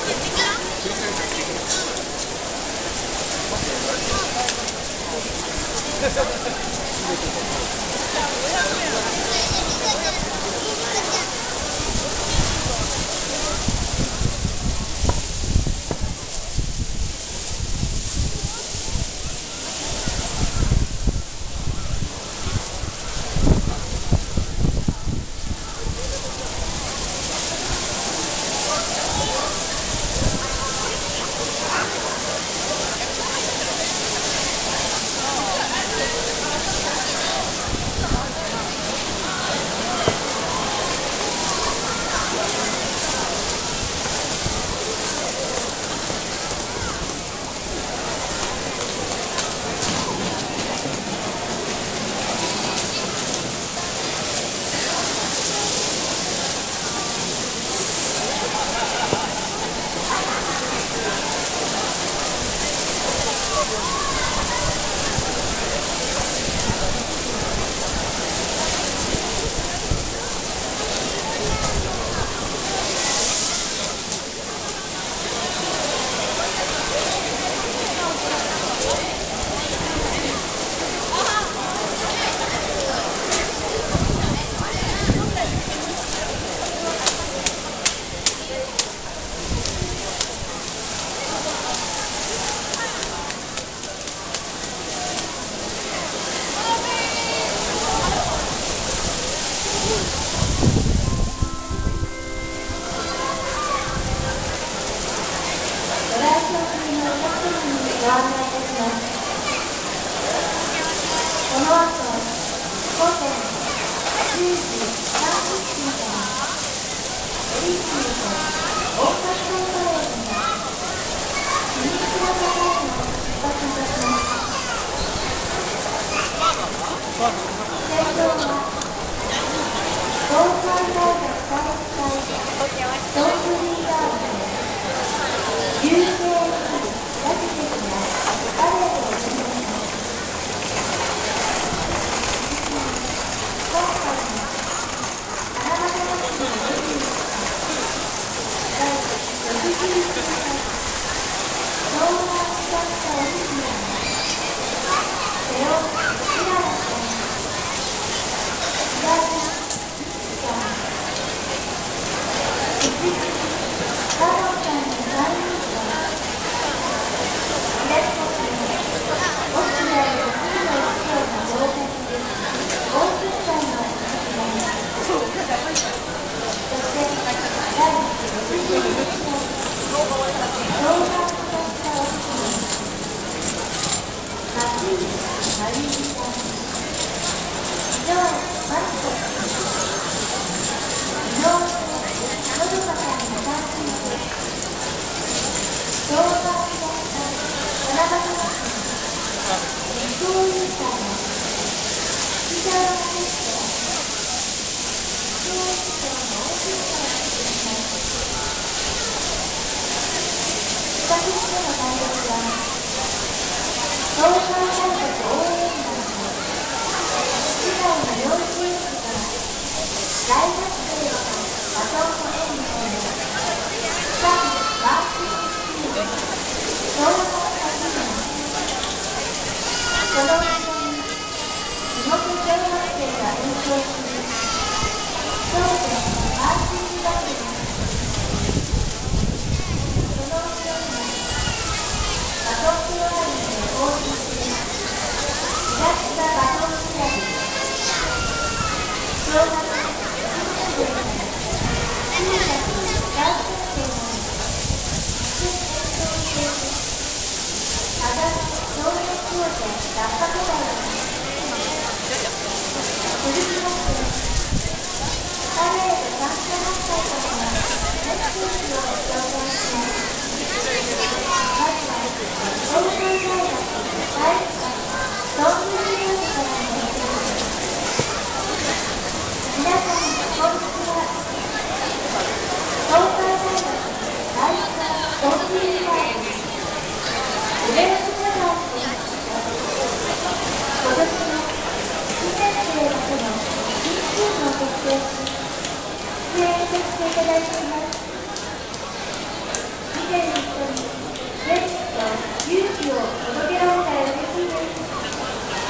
以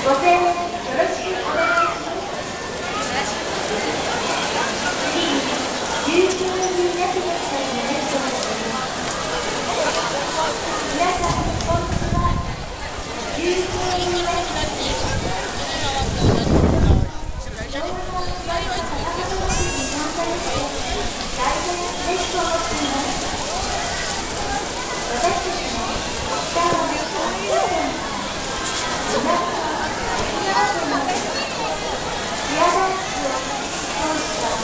ご声援よろしくお願いします。次に、19人になってくださいの列を始めます。皆さん、こんにちは。19人になってください。昭和のバイト高本学院に参加して大変嬉しく思っています。私たちの北は秋田県から皆さん沖縄県まで宮台市を通した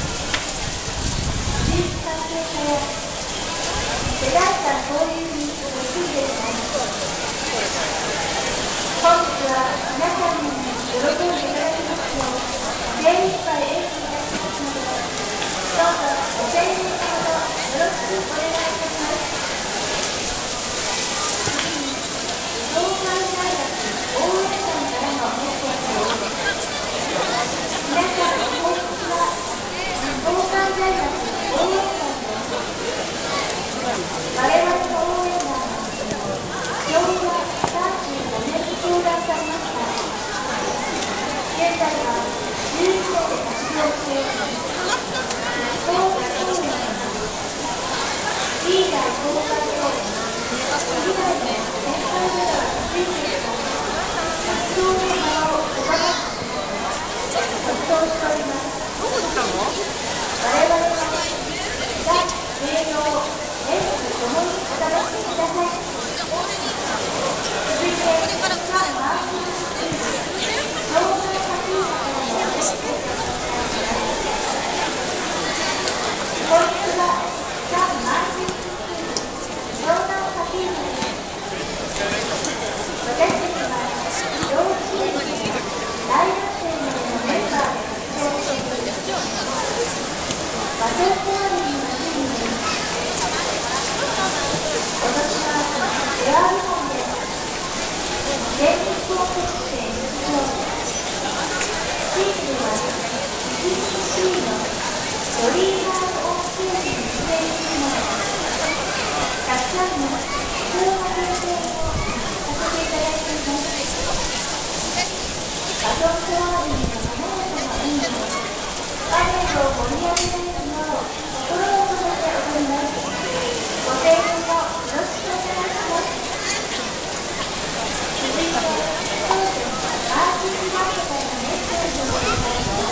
地域関係者や世代間交流にごついています。本日は皆さんに喜んでいただきますよう精一杯演技いたしますので、どうぞご声援のほどよろしくお願いいたします。次に、東海大学応援団からのメッセージです。皆さん、こんにちは。東海大学応援団です。我々の応援団は、昭和35年に創団されました。現在は12名で活動しています。東海応援団リーダー東海応援以外の先輩などがついている活動の幅を小幅く活動しております。我々は大栄養演技ともにお楽しみください。続いてザ・マーキングスクール湘南カティーナからのメッセージです。こんにちは。ザ・マーキングスクール湘南カティーナです。私たちは幼稚園から大学生までのメンバーで活動しています。バトンコールにのチームです。今年はエア部門で全日本選手権出場。チームでは ECC のドリーマーズ・オン・ステージに出演するなどたくさんの貴重な経験をさせていただいています。バトンコールにの華やかな演技でパレードを盛り上げられるよう心を込めて踊ります。ご声援をよろしくお願いします。続いて、当時マーチングバンドからのメッセージをお願いします。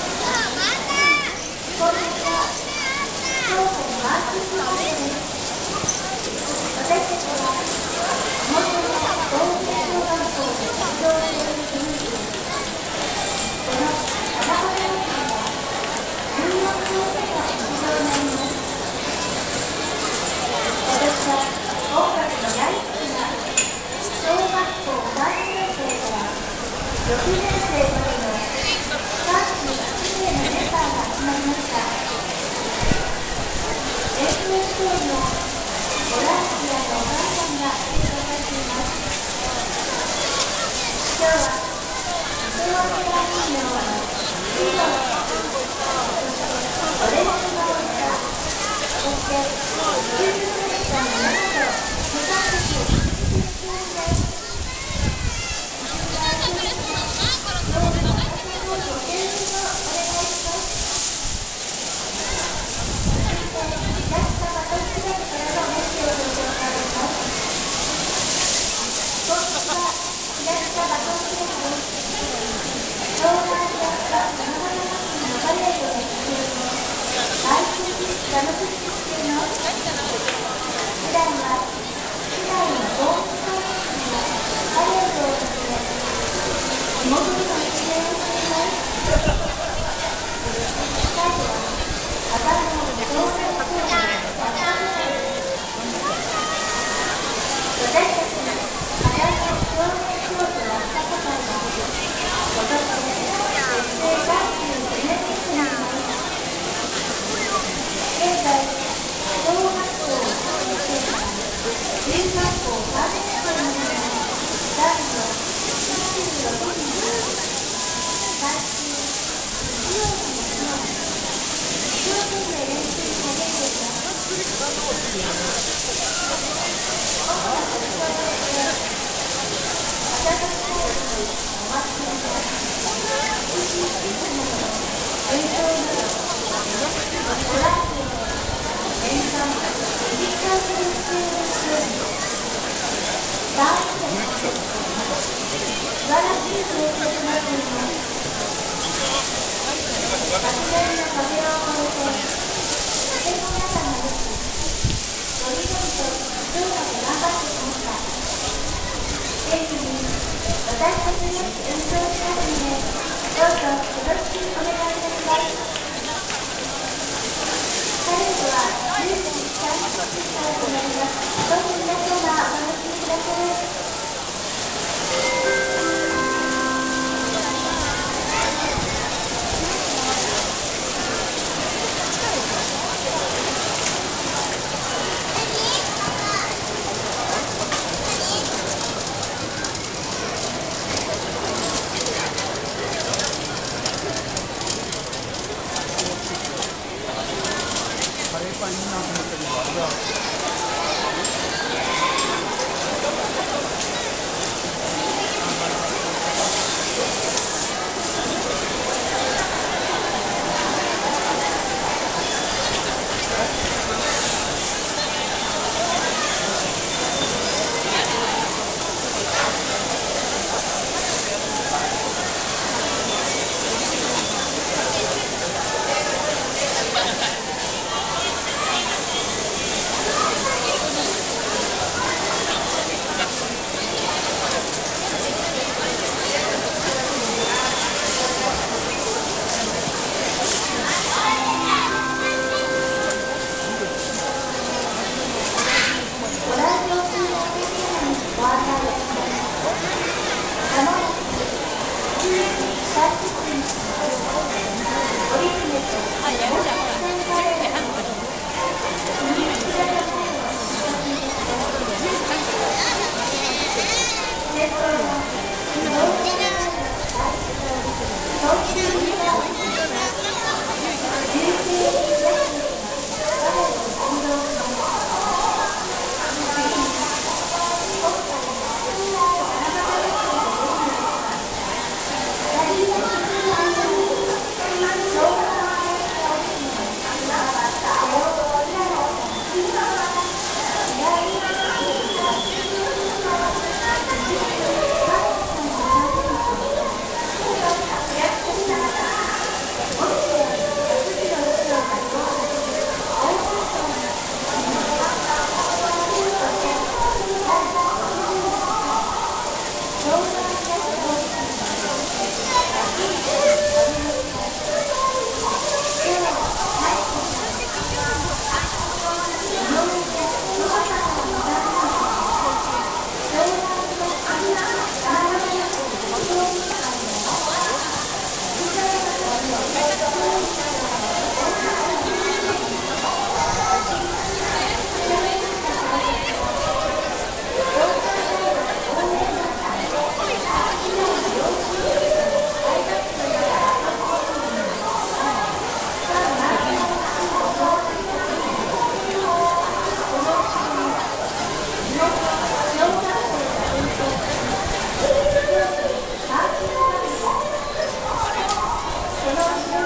こんにちは。当時マーチングバンドです。私たちは地元の東北小学校で活動しているグループです。この花子大会は14校目の出場になります。私は音楽の大好きな小学校3年生から6年生までの38名のメンバーが集まりました。演奏しているのはボランティアのお母さんが来てくださっています。今日は昭和世代人形のヒーロー、そしてオレンジの歌、そして中学生の皆さんと無観客をお届けしています。どうぞご声援をお願いします。続いて、平下バトンクラブからのメッセージを紹介します。こんにちは。平下バトンクラブです。湘南平下花々学院のパレードの出演を毎週楽しみにしています。普段は市内のドーム公園でパレードを始め、地元での出演をしています。最後は赤の湘南公園バッタフライです。私たちの赤の少年少女バッタフライは今年で結成35年目となります。現在、小学校1年生から中学校3年生までの男女26人です。毎週日曜日の日の一生懸命練習に励んでいます。音楽に加えて、温かいこの